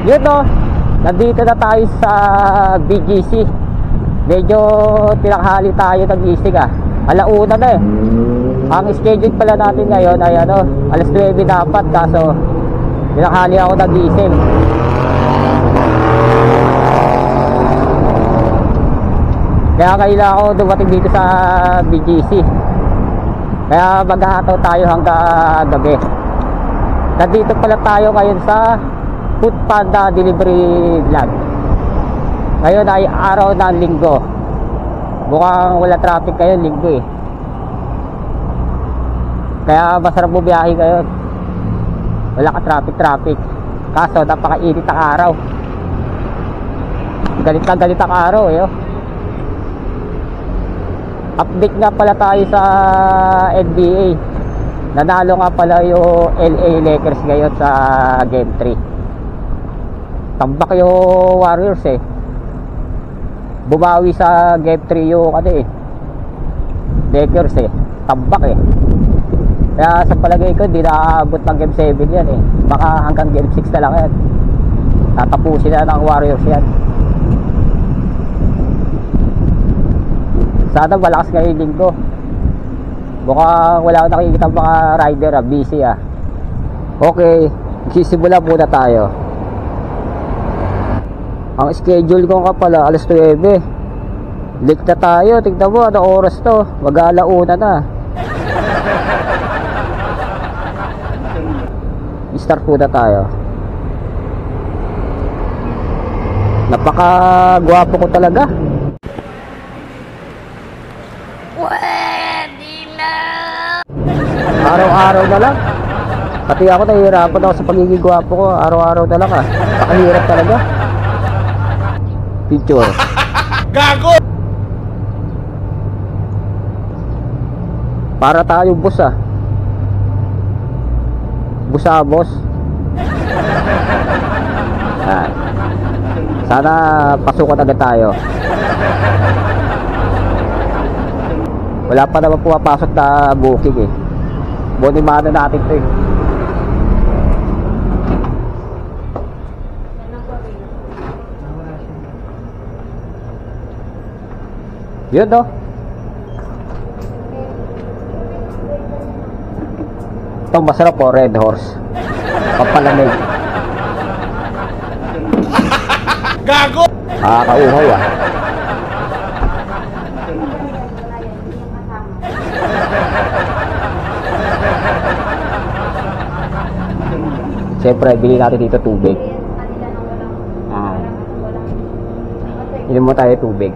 Yun no, nandito na tayo sa BGC. Medyo tinaghali tayo ng gising alauna na eh. Ang schedule pala natin ngayon ay alas 9 dapat, kaso tinaghali ako ng gising. Kaya kailangan ako dumating dito sa BGC. Kaya maghahataw tayo hanggang gabi. Nandito pala tayo ngayon sa Foodpanda Delivery Vlog. Ngayon ay araw ng linggo. Mukhang wala traffic ngayon, linggo eh. Kaya masarap bumiyahe ngayon. Wala ka traffic. Kaso napakainit ang araw. Galit na galit ang araw eh. Update nga pala tayo sa NBA. Nanalo nga pala yung LA Lakers ngayon sa Game 3. Tambak yung Warriors eh. Bumawi sa Game 3 yung Lakers eh. Tambak eh. Kaya sa palagay ko hindi naaabot ng Game 7 yan eh. Baka hanggang Game 6 na lang yan. Tatapusin na ng Warriors yan. Sana malakas ngayong linggo. Mukhang wala akong nakikita mga rider busy Okay, sisimula muna tayo. Ang schedule ko nga pala alas 9. Late na tayo, tignan mo anong oras to. Mag-alauna na. Start muna tayo. Napaka-gwapo ko talaga. Araw-araw na lang. Pati ako nahihirapan ako sa pagiging gwapo ko. Araw-araw na lang Pakahirap talaga. Picture. Gago! Para tayo boss Busabos. Sana pasukan agad tayo. Wala pa naman pumapasok na booking eh. Bonimano natin to eh. Yun no. Itong masarap po, Red Horse. Pampalamig. Gago! Kauhaw Siyempre, bili natin dito tubig. Inom mo tayo tubig.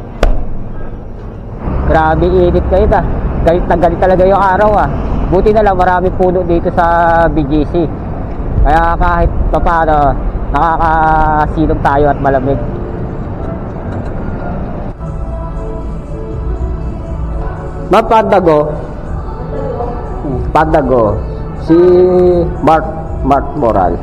Grabe init kayo Galit na galit talaga yung araw Buti na lang marami puno dito sa BGC. Kaya kahit paano nakakasilong tayo at malamig. Pandago. Si Mark Moral.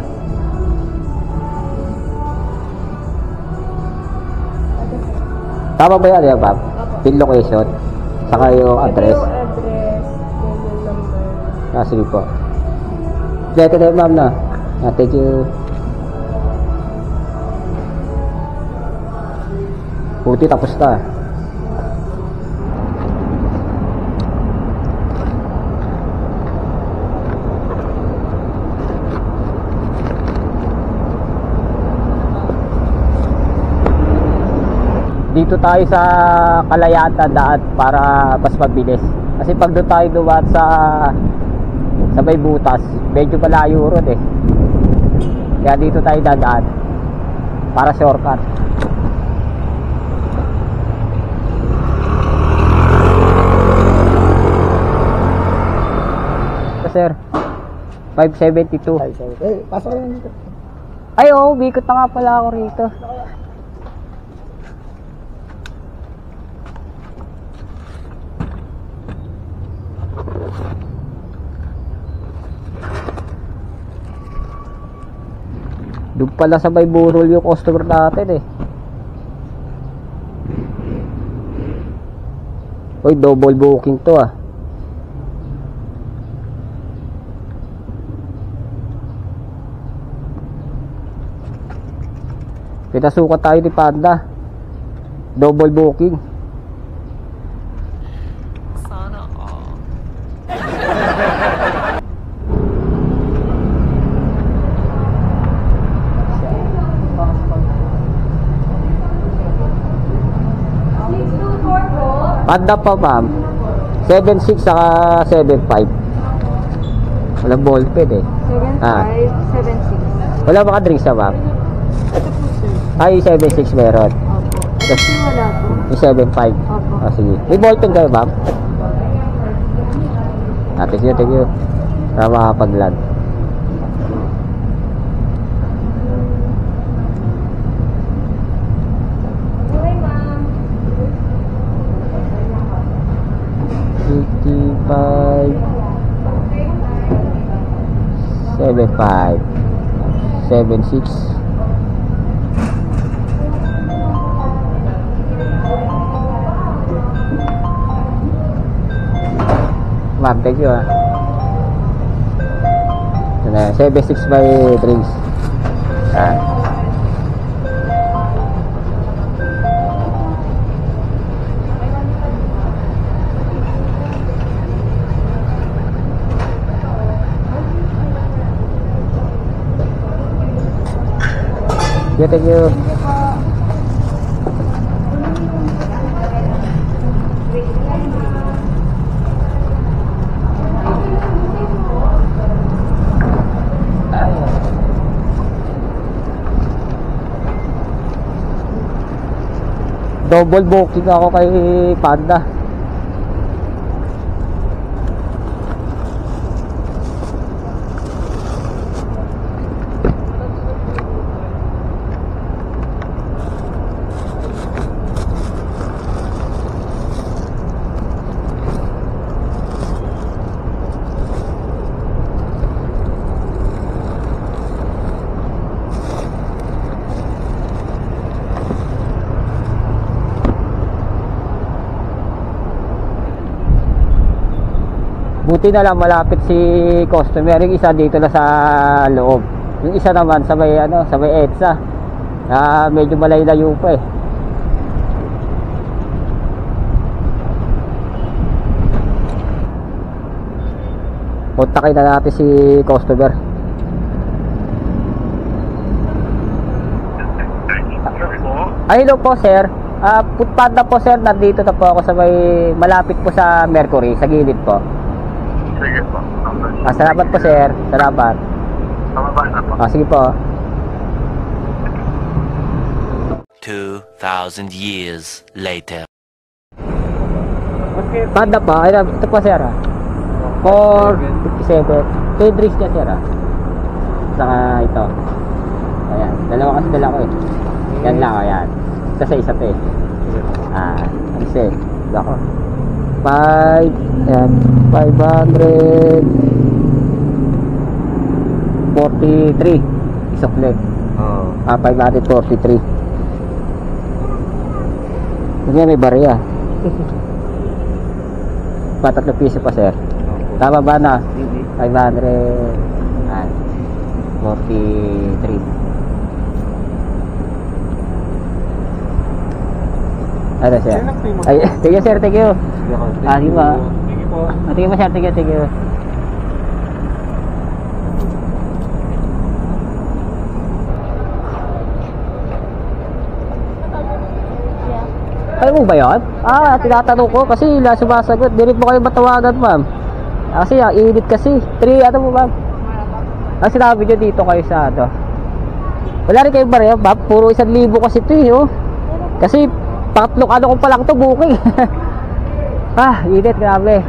Tama ba yan Bob? Pin location saka yung address. Sige po. Dito na ma'am na. Thank you. Puti tapos na. Dito tayo sa Kalayaan daan para mas mabilis. Kasi pag doon tayo dumaan sa may butas, medyo malayo ron eh. Kaya dito tayo dadaan para shortcut. Sir, 572. Pasok lang dito. Ay bikot na nga pala ako rito. Doon pala sa may burol yung customer natin eh. Uy, double booking to Pinasukan tayo ni Panda. Double booking. Sana all. Panda pa ma'am. 7.6 saka 7.5. Walang ball pen eh. 7.5, 7.6. Wala mga drinks na ma'am. Ito po sir. Ay, 7.6 meron. Opo. Ito Yes. po wala po. Yung 7.5. Opo. Ah, sige. May ball pen kayo ma'am? Thank you. Para makapag-vlog. Okay ma'am. 55 75 76. Ma'am, thank you ah. Ito na, 76 by drinks. Ah. Thank you. Double booking ako kay Panda. Buti na lang malapit si customer. Yung isa dito na sa loob. Yung isa naman sa may sa may EDSA. Medyo malay-layo pa eh. Kontakin na natin si customer. Ay, hello po sir. Putpanda po sir. Nandito na po ako sa may malapit po sa Mercury. Sa gilid po. Sige po. Salamat po sir. Salamat. Pababa na po. Sige po. 2,000 years later. Panda pa. Ay, ito po sir. 457. 2 drinks niya sir. Saka ito. Ayan. Dalawa kasi dala ko eh. Yan lang. Ayan. Isa sa isa to eh. Kasi. Ako. 543 isoklet. 543. Hindi may barya. Patatlo piso pa sir. Tama ba na? 543. Ano sir? Ay, thank you sir, thank you. Di ba? Thank you po sir, thank you. Alam mo ba yun? Tinatanong ko kasi sumasagot. Di rin mo kayo matawagan ma'am. Kasi init kasi. 3 ano mo ma'am? Sinabi nyo dito kayo sa wala rin kayong barya ma'am. Puro 1,000 kasi ito eh. Kasi pangatlong ko pa lang ito booking. Init, grabe.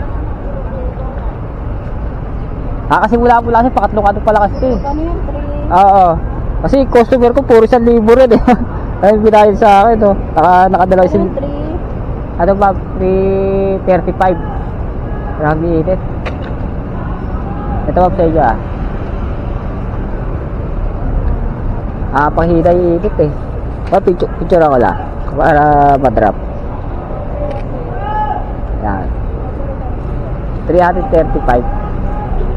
Kasi mula kasi pangatlong pa lang kasi. Ano yung 3? Oo. Kasi customer ko puro 1,000 rin eh. Ay binayad sa akin nakadalaw Ano yung 3? Ano ba? 335. Grabe init. Ito ba sa inyo panghinay init eh. Picture ako lang para madrop. Yan. 335.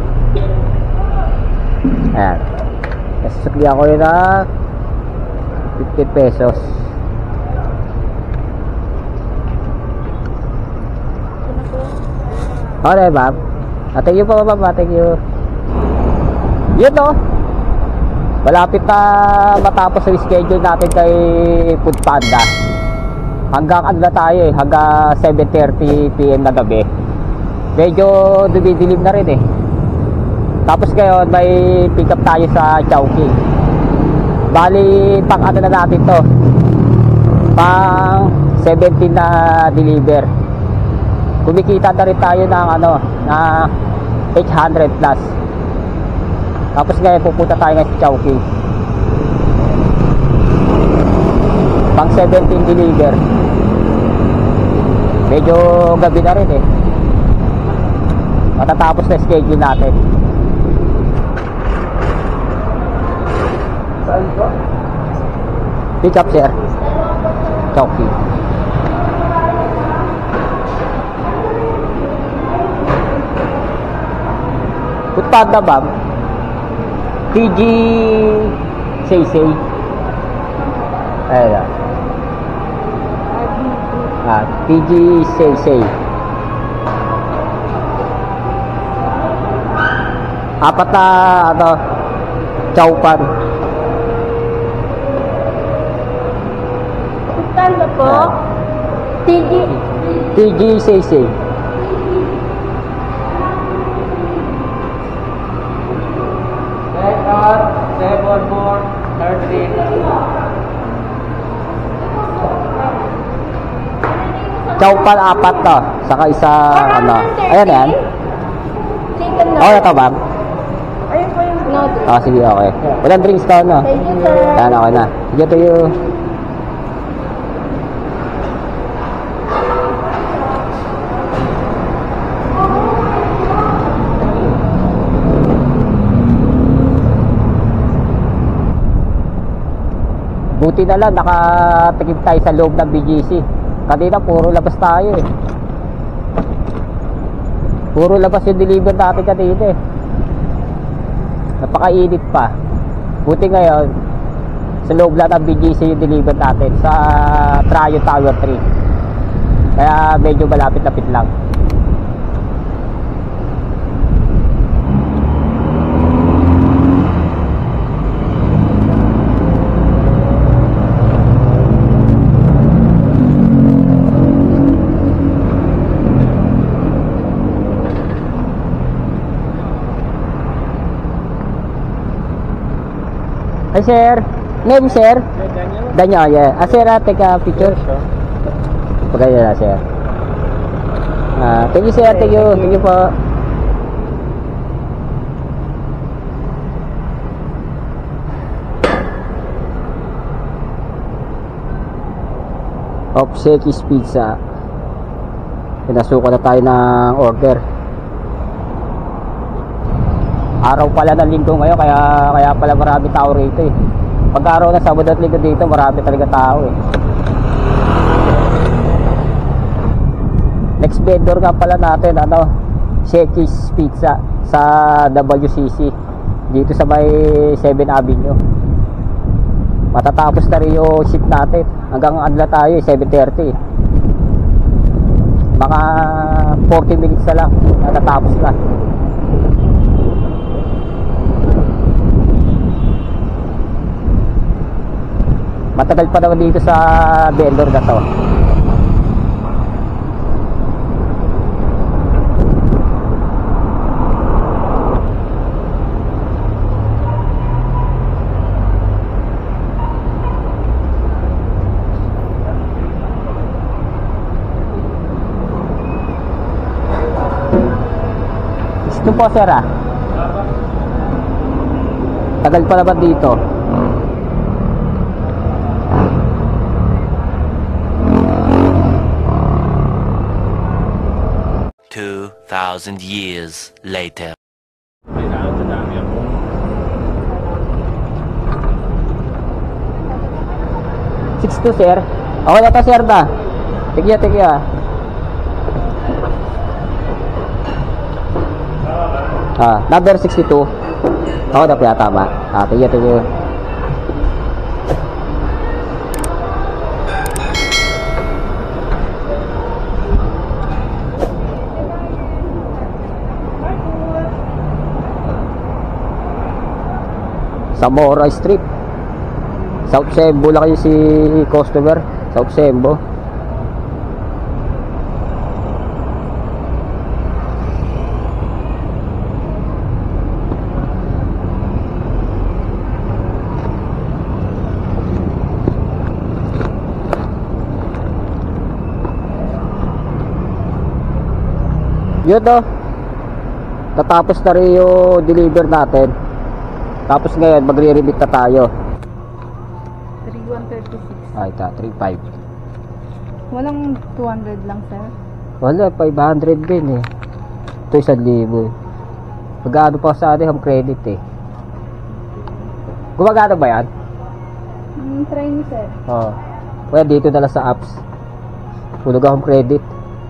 Ayan. Nasasukli ako yun 50 pesos. Okay, ma'am. Thank you po, ma'am. Thank you. Yun, no? Malapit na matapos yung schedule natin kay Food Panda. Hanggang ano na tayo eh, hanggang 7:30 PM na gabi. Medyo dumidilim na rin eh. Tapos ngayon may pick up tayo sa Chowking. Bali pang ano na natin to, pang 17 na deliver. Kumikita na rin tayo ng ano, na 800 plus. Tapos ngayon pupunta tayo ng Chowking, pang 17 deliver. Medyo gabi na rin eh, matatapos na schedule natin. Pick up, sir. Chowking. Food Panda, ma'am. TG Say. Ayan. TG Say. Apat na ano, chowpan. Panda po. TG Say. Record 7413. Chowpan apat to, saka isa ano. Ayan yan. Chicken na. Okay ito, ma'am. Ayun po yung noodles. Sige, okay. Walang drinks to, no? Thank you, sir. Ayan, okay na. Sige, to you. Buti na lang nakatikip tayo sa loob ng BGC. Kanina puro labas tayo eh. Puro labas yung deliver natin kanina eh. Napakainit pa. Buti ngayon sa loob lang ng BGC yung deliver natin sa Tryon Tower 3. Kaya medyo malapit-lapit lang. Hi, sir. Name, sir? Daniel, yeah. Sir, take a picture. Pagkaya na, sir. Thank you, sir. Thank you. Thank you po. Obsequious Pizza. Pinasuko na tayo ng order. Araw pala ng linggo ngayon, kaya pala marami tao rito eh. Pag araw na Sabado at Linggo dito, marami talaga tao eh. Next vendor nga pala natin, ano, Shakey's Pizza sa WCC dito sa may 7 Avenue. Matatapos na rin yung shift natin. Hanggang adla tayo, 7:30. Mga 40 minutes na lang, matatapos na. Matagal pa naman dito sa vendor na to. Ito po, sir, ah. Tagal pa naman dito. Thousand years later. 62, sir. Okay na to, sir, na. Tigya. Number 62. Okay na po yata, tama. Tigya. Zamora Street, South Sembo lang kayo si customer. South Sembo. Yun o, natapos na rin yung deliver natin. Tapos ngayon magre-remit na tayo. 3136. Ay, 3.5. Walang 200 lang, sir. Wala, 500 din eh. Ito 1,000. Magkano pa sa atin home credit eh. Gumagana ba yan? Try niyo, sir. Oo. Well, dito na lang sa apps. Huluga home credit.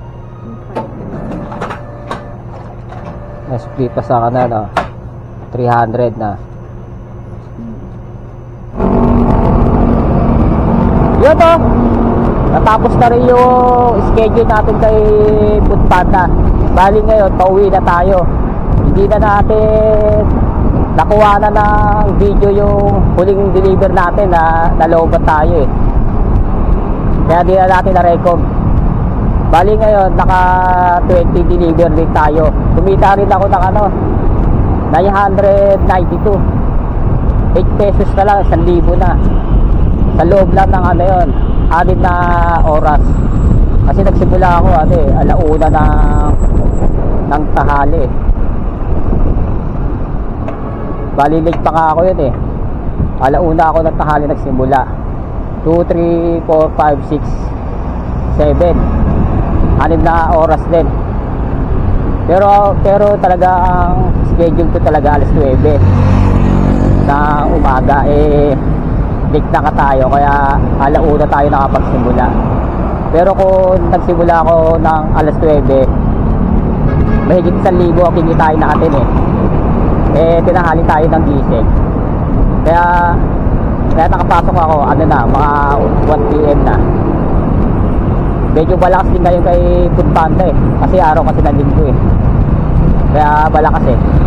Split pa sa kanan, no? 300 na. Yun to, natapos na rin yung schedule natin kay Foodpanda. Bali ngayon, pauwi na tayo. Hindi na natin nakuha na ng video yung huling deliver natin na nalobat tayo eh. Kaya di na natin na-record. Bali ngayon, naka 20 deliver din tayo. Kumita rin ako ng 992. 8 pesos na lang, 1,000 na. Sa loob lang ng yun, 6 na oras. Kasi nagsimula ako, alauna ng tahali. Bali late pa nga ako yun eh. Alauna ako ng tahali nagsimula. 2, 3, 4, 5, 6, 7. 6 na oras din. Pero talaga ang schedule ko talaga alas 9 na umaga late na ka tayo, kaya alauna tayo nakapagsimula. Pero kung nagsimula ako ng alas 9, mahigit 1,000 ang kinitain natin tinahali tayo ng gising. Kaya nakapasok ako mga 1 PM na. Medyo malakas din ngayon kay Foodpanda kasi araw kasi ng linggo kaya malakas